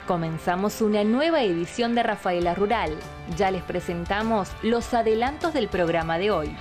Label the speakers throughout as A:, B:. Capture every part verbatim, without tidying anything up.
A: Comenzamos una nueva edición de Rafaela Rural. Ya les presentamos los adelantos del programa de hoy.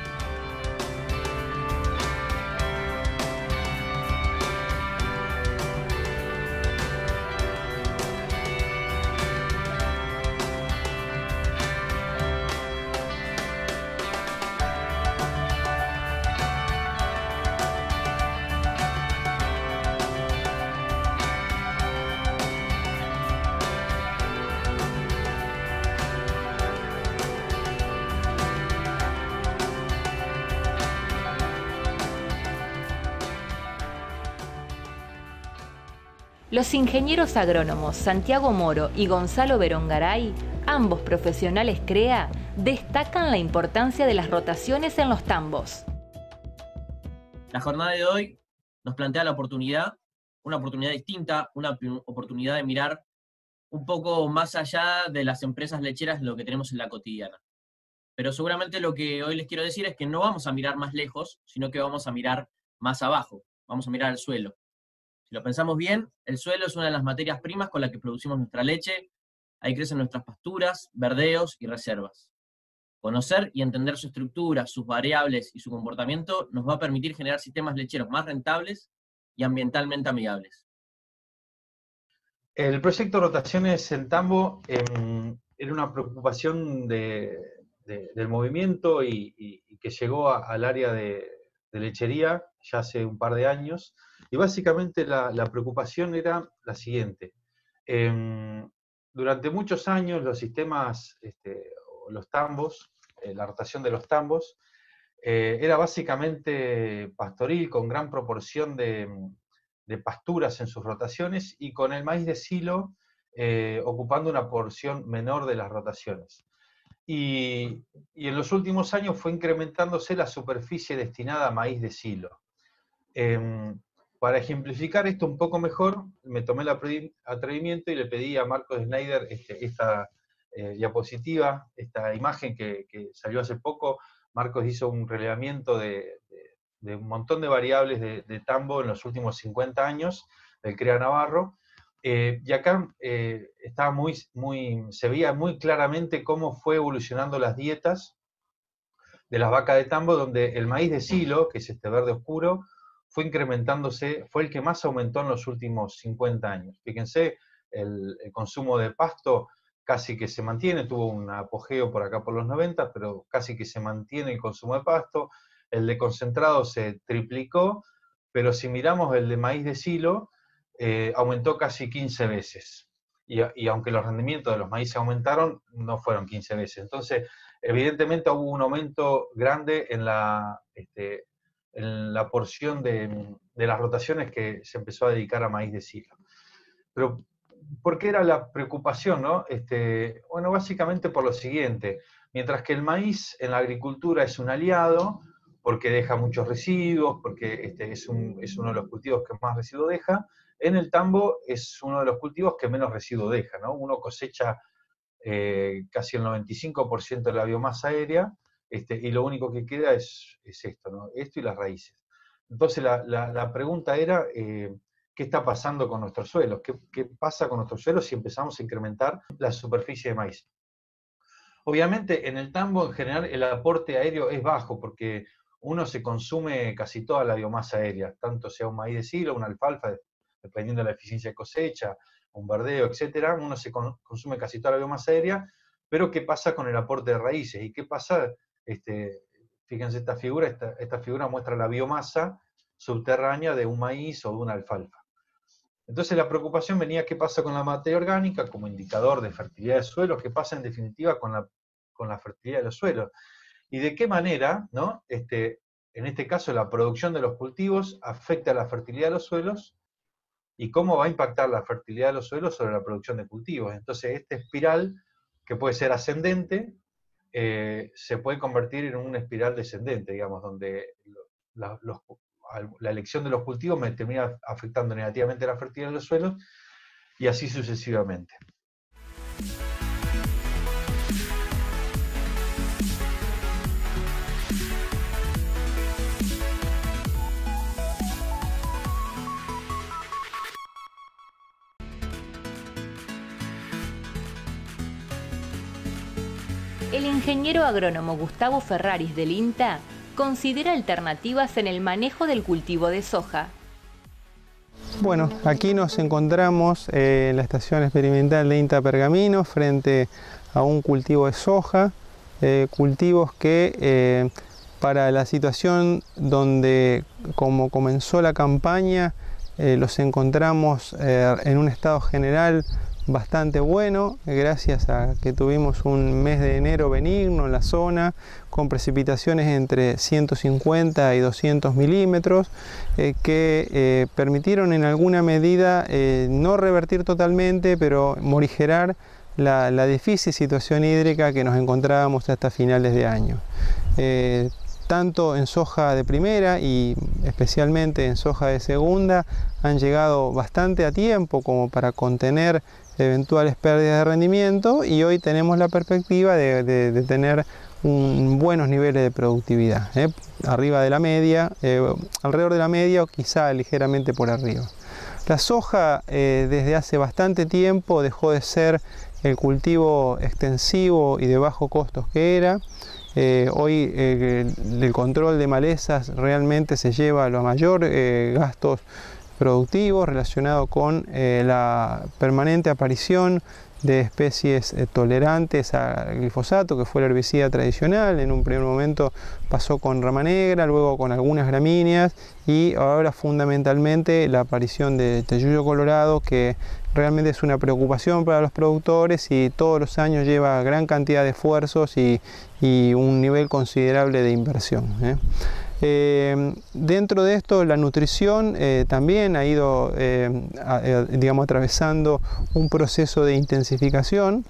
A: Los ingenieros agrónomos Santiago Moro y Gonzalo Berongaray, ambos profesionales CREA, destacan la importancia de las rotaciones en los tambos.
B: La jornada de hoy nos plantea la oportunidad, una oportunidad distinta, una oportunidad de mirar un poco más allá de las empresas lecheras de lo que tenemos en la cotidiana. Pero seguramente lo que hoy les quiero decir es que no vamos a mirar más lejos, sino que vamos a mirar más abajo, vamos a mirar al suelo. Si lo pensamos bien, el suelo es una de las materias primas con las que producimos nuestra leche, ahí crecen nuestras pasturas, verdeos y reservas. Conocer y entender su estructura, sus variables y su comportamiento nos va a permitir generar sistemas lecheros más rentables y ambientalmente amigables.
C: El proyecto Rotaciones en Tambo eh, era una preocupación de, de, del movimiento y, y, y que llegó a, al área de, de lechería ya hace un par de años. Y básicamente la, la preocupación era la siguiente. Eh, durante muchos años los sistemas, este, los tambos, eh, la rotación de los tambos, eh, era básicamente pastoril con gran proporción de, de pasturas en sus rotaciones y con el maíz de silo eh, ocupando una porción menor de las rotaciones. Y, y en los últimos años fue incrementándose la superficie destinada a maíz de silo. Eh, Para ejemplificar esto un poco mejor, me tomé el atrevimiento y le pedí a Marcos Schneider este, esta eh, diapositiva, esta imagen que, que salió hace poco. Marcos hizo un relevamiento de, de, de un montón de variables de, de tambo en los últimos cincuenta años, del CREA Navarro, eh, y acá eh, estaba muy, muy, se veía muy claramente cómo fue evolucionando las dietas de las vacas de tambo, donde el maíz de silo, que es este verde oscuro, fue incrementándose, fue el que más aumentó en los últimos cincuenta años. Fíjense, el, el consumo de pasto casi que se mantiene, tuvo un apogeo por acá por los noventa, pero casi que se mantiene el consumo de pasto. El de concentrado se triplicó, pero si miramos el de maíz de silo, eh, aumentó casi quince veces. Y, y aunque los rendimientos de los maíces aumentaron, no fueron quince veces. Entonces, evidentemente hubo un aumento grande en la... Este, en la porción de, de las rotaciones que se empezó a dedicar a maíz de silo. Pero, ¿por qué era la preocupación, no? Este, bueno, básicamente por lo siguiente. Mientras que el maíz en la agricultura es un aliado, porque deja muchos residuos, porque este, es, un, es uno de los cultivos que más residuos deja, en el tambo es uno de los cultivos que menos residuos deja, ¿no? Uno cosecha eh, casi el noventa y cinco por ciento de la biomasa aérea, Este, y lo único que queda es, es esto, ¿no? Esto y las raíces. Entonces la, la, la pregunta era, eh, ¿qué está pasando con nuestros suelos? ¿Qué, ¿Qué pasa con nuestros suelos si empezamos a incrementar la superficie de maíz? Obviamente en el tambo en general el aporte aéreo es bajo, porque uno se consume casi toda la biomasa aérea, tanto sea un maíz de silo, una alfalfa, dependiendo de la eficiencia de cosecha, un verdeo, etcétera, uno se con, consume casi toda la biomasa aérea, pero ¿qué pasa con el aporte de raíces? ¿Y qué pasa? Este, fíjense esta figura, esta, esta figura muestra la biomasa subterránea de un maíz o de una alfalfa. Entonces la preocupación venía qué pasa con la materia orgánica como indicador de fertilidad de suelos, qué pasa en definitiva con la, con la fertilidad de los suelos, y de qué manera, ¿no? este, en este caso la producción de los cultivos afecta a la fertilidad de los suelos, y cómo va a impactar la fertilidad de los suelos sobre la producción de cultivos. Entonces esta espiral, que puede ser ascendente, Eh, se puede convertir en una espiral descendente, digamos, donde la, los, la elección de los cultivos me termina afectando negativamente la fertilidad de los suelos y así sucesivamente.
A: el ingeniero agrónomo Gustavo Ferraris del INTA considera alternativas en el manejo del cultivo de soja.
D: Bueno, aquí nos encontramos eh, en la estación experimental de INTA Pergamino frente a un cultivo de soja, eh, cultivos que eh, para la situación donde, como comenzó la campaña, eh, los encontramos eh, en un estado general bastante bueno, gracias a que tuvimos un mes de enero benigno en la zona, con precipitaciones entre ciento cincuenta y doscientos milímetros, eh, que eh, permitieron en alguna medida eh, no revertir totalmente, pero morigerar la, la difícil situación hídrica que nos encontrábamos hasta finales de año. Eh, tanto en soja de primera y especialmente en soja de segunda han llegado bastante a tiempo como para contener eventuales pérdidas de rendimiento, y hoy tenemos la perspectiva de, de, de tener un, buenos niveles de productividad, ¿eh? arriba de la media, eh, alrededor de la media o quizá ligeramente por arriba. La soja eh, desde hace bastante tiempo dejó de ser el cultivo extensivo y de bajo costos que era. Eh, hoy eh, el control de malezas realmente se lleva a los mayores eh, gastos productivos relacionados con eh, la permanente aparición de especies eh, tolerantes al glifosato, que fue el herbicida tradicional. En un primer momento pasó con rama negra, luego con algunas gramíneas y ahora fundamentalmente la aparición de teyuyo colorado, que realmente es una preocupación para los productores y todos los años lleva gran cantidad de esfuerzos y, y un nivel considerable de inversión, ¿eh? Eh, dentro de esto la nutrición eh, también ha ido eh, a, eh, digamos, atravesando un proceso de intensificación.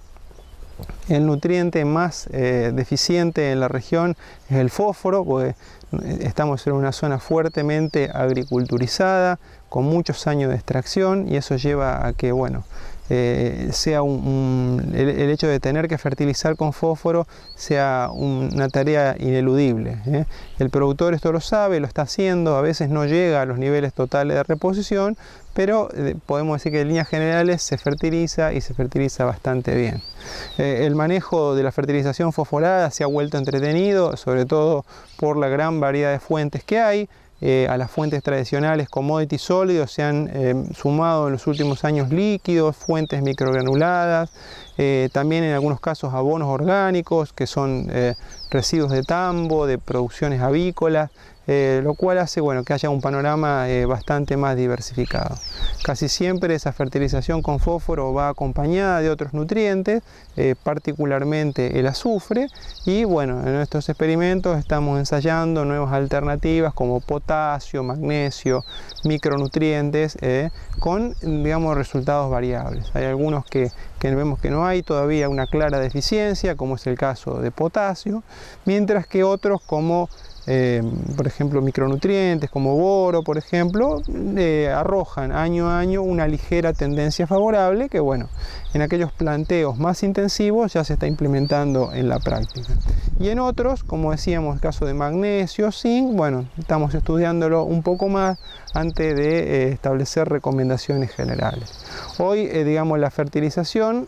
D: El nutriente más eh, deficiente en la región es el fósforo, porque estamos en una zona fuertemente agriculturizada, con muchos años de extracción, y eso lleva a que, bueno, eh, sea un, un, el, el hecho de tener que fertilizar con fósforo sea un, una tarea ineludible, ¿eh? El productor esto lo sabe, lo está haciendo, a veces no llega a los niveles totales de reposición, pero eh, podemos decir que en líneas generales se fertiliza y se fertiliza bastante bien. Eh, el manejo de la fertilización fosforada se ha vuelto entretenido, sobre todo por la gran variedad de fuentes que hay. Eh, a las fuentes tradicionales commodity sólidos se han eh, sumado en los últimos años líquidos, fuentes microgranuladas, eh, también en algunos casos abonos orgánicos, que son eh, residuos de tambo, de producciones avícolas, eh, lo cual hace, bueno, que haya un panorama eh, bastante más diversificado. Casi siempre esa fertilización con fósforo va acompañada de otros nutrientes, eh, particularmente el azufre, y bueno, en nuestros experimentos estamos ensayando nuevas alternativas como potasio, magnesio, micronutrientes, eh, con, digamos, resultados variables. Hay algunos que, que vemos que no hay todavía una clara deficiencia, como es el caso de potasio, mientras que otros como Eh, por ejemplo micronutrientes como boro, por ejemplo, eh, arrojan año a año una ligera tendencia favorable que, bueno, en aquellos planteos más intensivos ya se está implementando en la práctica. Y en otros, como decíamos, el caso de magnesio, zinc, bueno, estamos estudiándolo un poco más antes de eh, establecer recomendaciones generales. Hoy, eh, digamos, la fertilización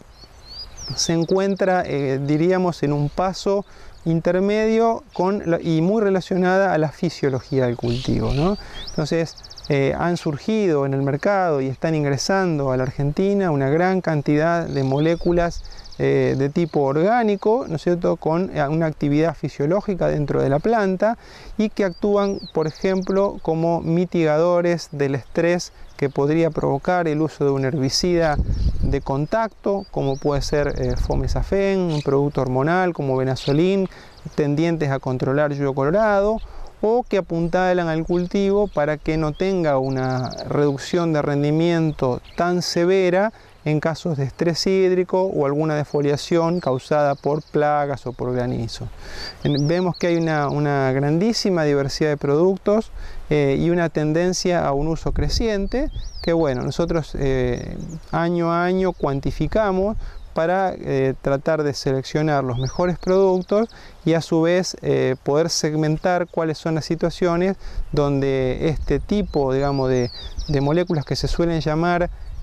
D: se encuentra, eh, diríamos, en un paso intermedio con, y muy relacionada a la fisiología del cultivo, ¿no? Entonces eh, han surgido en el mercado y están ingresando a la Argentina una gran cantidad de moléculas eh, de tipo orgánico, ¿no es cierto?, con una actividad fisiológica dentro de la planta y que actúan, por ejemplo, como mitigadores del estrés que podría provocar el uso de un herbicida de contacto, como puede ser eh, fomesafen, un producto hormonal como venazolin, tendientes a controlar yuyo colorado, o que apuntalan al cultivo para que no tenga una reducción de rendimiento tan severa en casos de estrés hídrico o alguna defoliación causada por plagas o por granizo. Vemos que hay una, una grandísima diversidad de productos eh, y una tendencia a un uso creciente que, bueno, nosotros eh, año a año cuantificamos para eh, tratar de seleccionar los mejores productos y a su vez eh, poder segmentar cuáles son las situaciones donde este tipo, digamos, de, de moléculas que se suelen llamar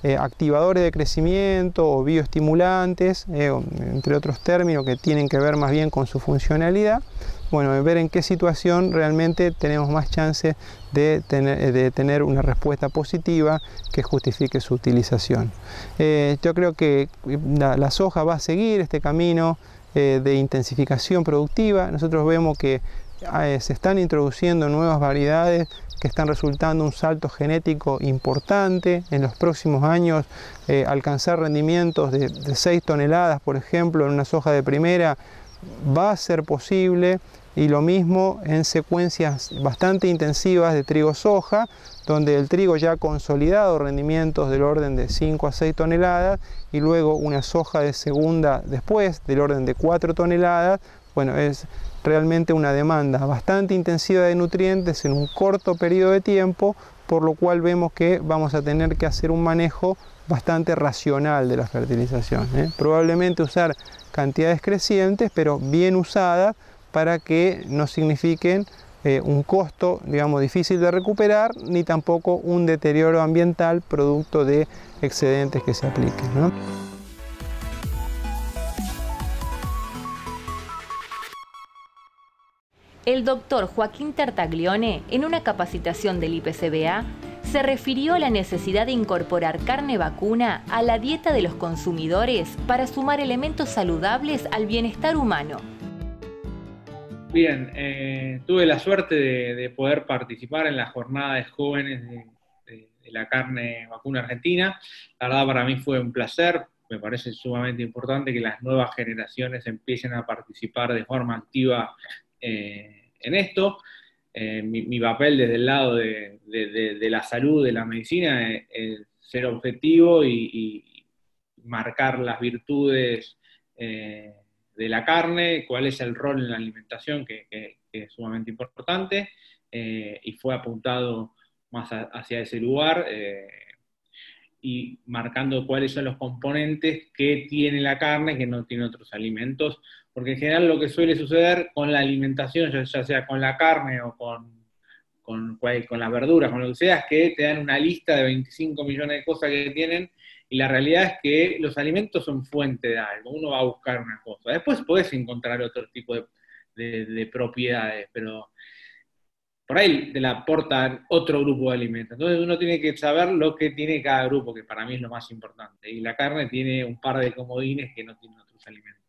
D: eh, activadores de crecimiento o bioestimulantes, eh, entre otros términos que tienen que ver más bien con su funcionalidad. Bueno, ver en qué situación realmente tenemos más chance de tener, de tener una respuesta positiva que justifique su utilización. Eh, yo creo que la, la soja va a seguir este camino eh, de intensificación productiva. Nosotros vemos que eh, se están introduciendo nuevas variedades que están resultando un salto genético importante. En los próximos años eh, alcanzar rendimientos de, de seis toneladas, por ejemplo, en una soja de primera, va a ser posible. Y lo mismo en secuencias bastante intensivas de trigo-soja, donde el trigo ya ha consolidado rendimientos del orden de cinco a seis toneladas y luego una soja de segunda después del orden de cuatro toneladas. Bueno, es realmente una demanda bastante intensiva de nutrientes en un corto periodo de tiempo, por lo cual vemos que vamos a tener que hacer un manejo bastante racional de la fertilización, ¿eh? Probablemente usar cantidades crecientes, pero bien usadas, para que no signifiquen eh, un costo, digamos, difícil de recuperar, ni tampoco un deterioro ambiental producto de excedentes que se apliquen, ¿no?
A: El doctor Joaquín Tartaglione, en una capacitación del I P C B A, se refirió a la necesidad de incorporar carne vacuna a la dieta de los consumidores para sumar elementos saludables al bienestar humano.
E: Bien, eh, tuve la suerte de, de poder participar en la jornada de jóvenes de, de, de la carne vacuna argentina. La verdad, para mí fue un placer. Me parece sumamente importante que las nuevas generaciones empiecen a participar de forma activa eh, en esto. Eh, mi, mi papel desde el lado de, de, de, de la salud, de la medicina, es, es ser objetivo y, y marcar las virtudes eh, de la carne, cuál es el rol en la alimentación, que, que, que es sumamente importante, eh, y fue apuntado más a, hacia ese lugar, eh, y marcando cuáles son los componentes que tiene la carne que no tiene otros alimentos, porque en general lo que suele suceder con la alimentación, ya, ya sea con la carne o con, con, con las verduras, con lo que sea, es que te dan una lista de veinticinco millones de cosas que tienen. Y la realidad es que los alimentos son fuente de algo, uno va a buscar una cosa. Después podés encontrar otro tipo de, de, de propiedades, pero por ahí te la aportan otro grupo de alimentos. Entonces uno tiene que saber lo que tiene cada grupo, que para mí es lo más importante. Y la carne tiene un par de comodines que no tienen otros alimentos.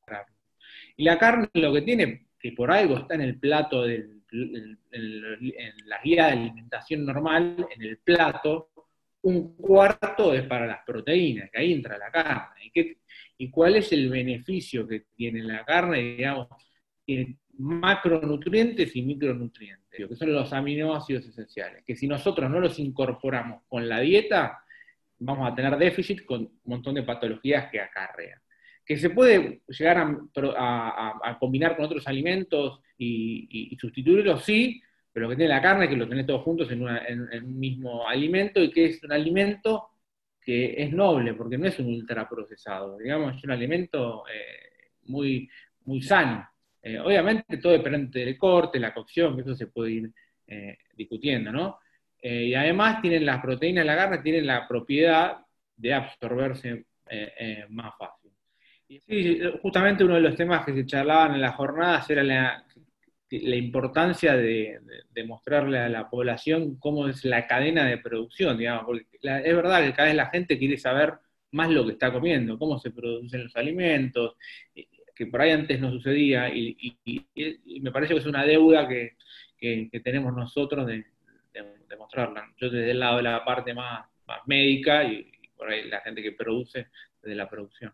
E: Y la carne lo que tiene, que por algo está en el plato, del, en, en, en la guía de alimentación normal, en el plato, un cuarto es para las proteínas, que ahí entra la carne. ¿Y, qué, y cuál es el beneficio que tiene la carne? Digamos, tiene macronutrientes y micronutrientes, que son los aminoácidos esenciales, que si nosotros no los incorporamos con la dieta, vamos a tener déficit con un montón de patologías que acarrean. Que se puede llegar a, a, a combinar con otros alimentos y, y, y sustituirlos, sí, pero lo que tiene la carne es que lo tenés todos juntos en, una, en, en un mismo alimento, y que es un alimento que es noble, porque no es un ultraprocesado, digamos, es un alimento eh, muy, muy sano. Eh, obviamente todo depende del corte, la cocción, que eso se puede ir eh, discutiendo, ¿no? Eh, y además tienen las proteínas de la carne, tienen la propiedad de absorberse eh, eh, más fácil. Y sí, justamente uno de los temas que se charlaban en las jornadas era la... la importancia de, de, de mostrarle a la población cómo es la cadena de producción, digamos, porque la, es verdad que cada vez la gente quiere saber más lo que está comiendo, cómo se producen los alimentos, que por ahí antes no sucedía, y, y, y me parece que es una deuda que, que, que tenemos nosotros de, de, de mostrarla. Yo desde el lado de la parte más, más médica, y, y por ahí la gente que produce desde la producción.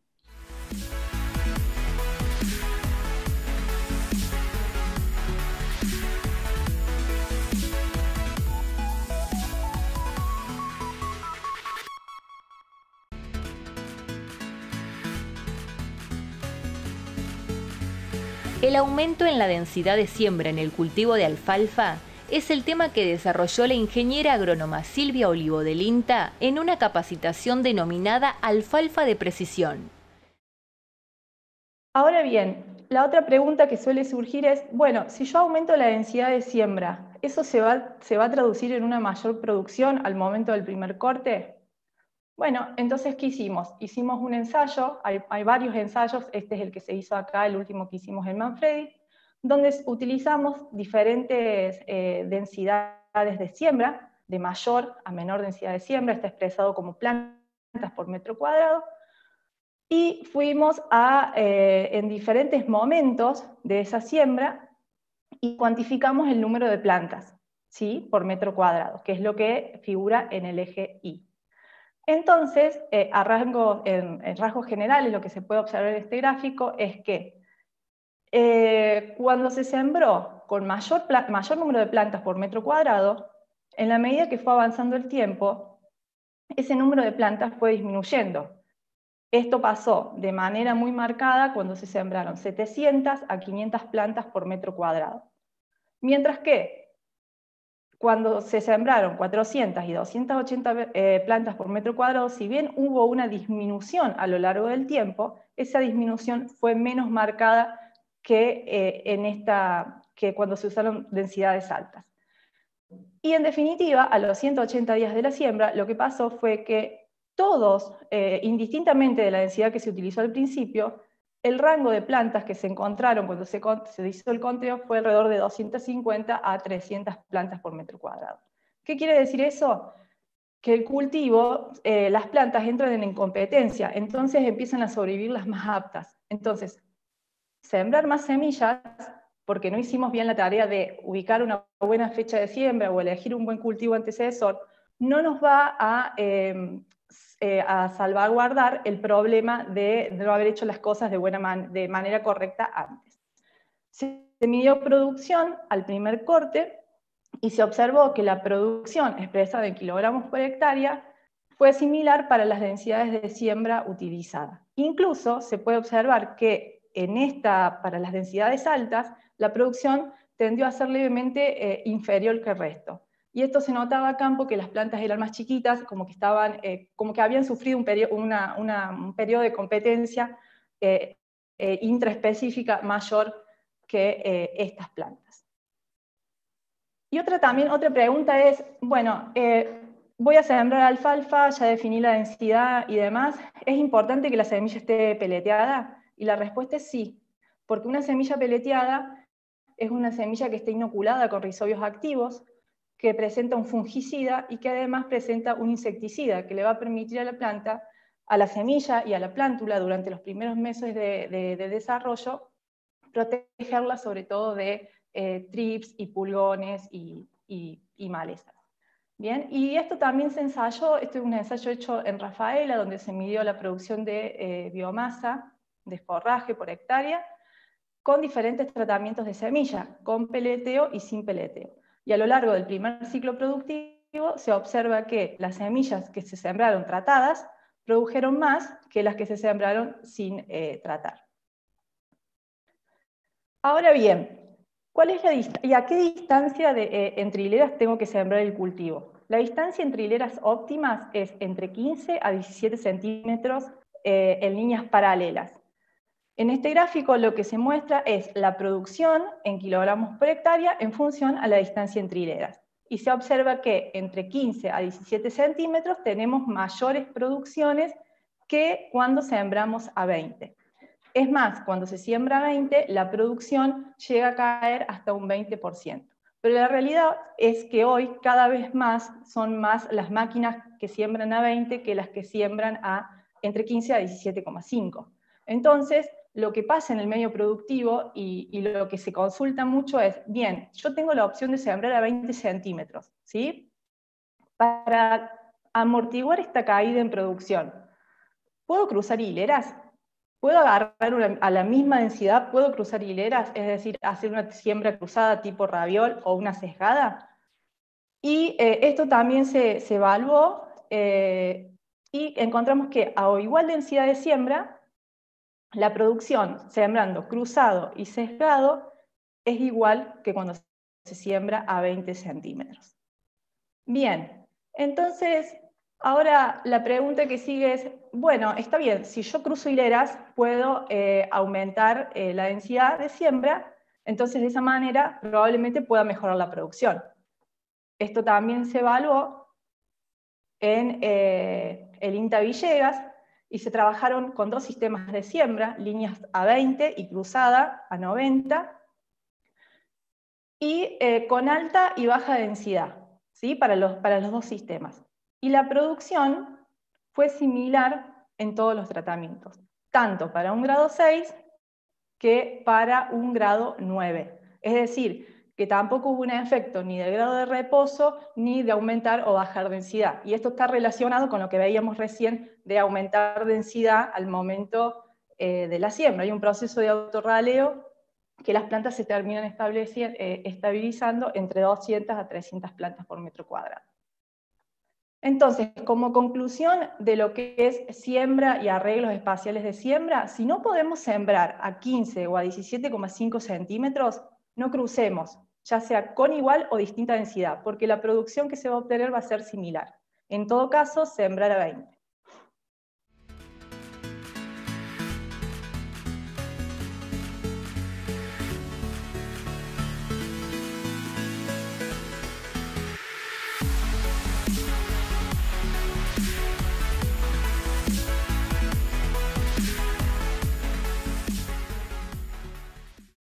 A: El aumento en la densidad de siembra en el cultivo de alfalfa es el tema que desarrolló la ingeniera agrónoma Silvia Olivo del INTA en una capacitación denominada Alfalfa de Precisión.
F: Ahora bien, la otra pregunta que suele surgir es, bueno, si yo aumento la densidad de siembra, ¿eso se va, se va a traducir en una mayor producción al momento del primer corte? Bueno, entonces, ¿qué hicimos? Hicimos un ensayo, hay, hay varios ensayos, este es el que se hizo acá, el último que hicimos en Manfredi, donde utilizamos diferentes eh, densidades de siembra, de mayor a menor densidad de siembra, está expresado como plantas por metro cuadrado, y fuimos a, eh, en diferentes momentos de esa siembra, y cuantificamos el número de plantas, ¿sí? Por metro cuadrado, que es lo que figura en el eje Y. Entonces, eh, a rango, en, en rasgos generales, lo que se puede observar en este gráfico es que eh, cuando se sembró con mayor, mayor número de plantas por metro cuadrado, en la medida que fue avanzando el tiempo, ese número de plantas fue disminuyendo. Esto pasó de manera muy marcada cuando se sembraron setecientas a quinientas plantas por metro cuadrado. Mientras que cuando se sembraron cuatrocientas y doscientas ochenta eh, plantas por metro cuadrado, si bien hubo una disminución a lo largo del tiempo, esa disminución fue menos marcada que, eh, en esta, que cuando se usaron densidades altas. Y en definitiva, a los ciento ochenta días de la siembra, lo que pasó fue que todos, eh, indistintamente de la densidad que se utilizó al principio, el rango de plantas que se encontraron cuando se, se hizo el conteo fue alrededor de doscientas cincuenta a trescientas plantas por metro cuadrado. ¿Qué quiere decir eso? Que el cultivo, eh, las plantas entran en incompetencia, entonces empiezan a sobrevivir las más aptas. Entonces, sembrar más semillas, porque no hicimos bien la tarea de ubicar una buena fecha de siembra o elegir un buen cultivo antecesor, no nos va a... Eh, Eh, a salvaguardar el problema de, de no haber hecho las cosas de, buena man, de manera correcta antes. Se, se midió producción al primer corte y se observó que la producción expresada en kilogramos por hectárea fue similar para las densidades de siembra utilizadas. Incluso se puede observar que en esta, para las densidades altas, la producción tendió a ser levemente eh, inferior que el resto. Y esto se notaba a campo que las plantas eran más chiquitas, como que, estaban, eh, como que habían sufrido un, perio, una, una, un periodo de competencia eh, eh, intraespecífica mayor que eh, estas plantas. Y otra, también, otra pregunta es, bueno, eh, voy a sembrar alfalfa, ya definí la densidad y demás, ¿es importante que la semilla esté peleteada? Y la respuesta es sí, porque una semilla peleteada es una semilla que está inoculada con rizobios activos, que presenta un fungicida y que además presenta un insecticida que le va a permitir a la planta, a la semilla y a la plántula durante los primeros meses de, de, de desarrollo, protegerla sobre todo de eh, trips y pulgones y, y, y malezas. Bien, y esto también se ensayó, este es un ensayo hecho en Rafaela, donde se midió la producción de eh, biomasa, de forraje por hectárea, con diferentes tratamientos de semilla, con peleteo y sin peleteo. Y a lo largo del primer ciclo productivo se observa que las semillas que se sembraron tratadas produjeron más que las que se sembraron sin eh, tratar. Ahora bien, ¿cuál es la ¿y a qué distancia de, eh, entre hileras tengo que sembrar el cultivo? La distancia entre hileras óptimas es entre quince a diecisiete centímetros eh, en líneas paralelas. En este gráfico lo que se muestra es la producción en kilogramos por hectárea en función a la distancia entre hileras. Y se observa que entre quince a diecisiete centímetros tenemos mayores producciones que cuando sembramos a veinte. Es más, cuando se siembra a veinte, la producción llega a caer hasta un veinte por ciento. Pero la realidad es que hoy cada vez más son más las máquinas que siembran a veinte que las que siembran a entre quince a diecisiete coma cinco. Entonces, lo que pasa en el medio productivo y, y lo que se consulta mucho es, bien, yo tengo la opción de sembrar a veinte centímetros, ¿sí? Para amortiguar esta caída en producción, ¿puedo cruzar hileras? ¿Puedo agarrar una, a la misma densidad, puedo cruzar hileras? Es decir, hacer una siembra cruzada tipo raviol o una sesgada. Y eh, esto también se, se evaluó eh, y encontramos que a igual densidad de siembra, la producción sembrando cruzado y sesgado es igual que cuando se siembra a veinte centímetros. Bien, entonces, ahora la pregunta que sigue es, bueno, está bien, si yo cruzo hileras, puedo eh, aumentar eh, la densidad de siembra, entonces de esa manera probablemente pueda mejorar la producción. Esto también se evaluó en eh, el INTA Villegas, y se trabajaron con dos sistemas de siembra, líneas a veinte y cruzada a noventa, y eh, con alta y baja densidad, ¿sí? para, los, para los dos sistemas. Y la producción fue similar en todos los tratamientos, tanto para un grado seis que para un grado nueve. Es decir, que tampoco hubo un efecto ni de grado de reposo, ni de aumentar o bajar densidad. Y esto está relacionado con lo que veíamos recién de aumentar densidad al momento eh, de la siembra. Hay un proceso de autorraleo que las plantas se terminan eh, estabilizando entre doscientas a trescientas plantas por metro cuadrado. Entonces, como conclusión de lo que es siembra y arreglos espaciales de siembra, si no podemos sembrar a quince o a diecisiete coma cinco centímetros, no crucemos, ya sea con igual o distinta densidad, porque la producción que se va a obtener va a ser similar. En todo caso, sembrar a veinte.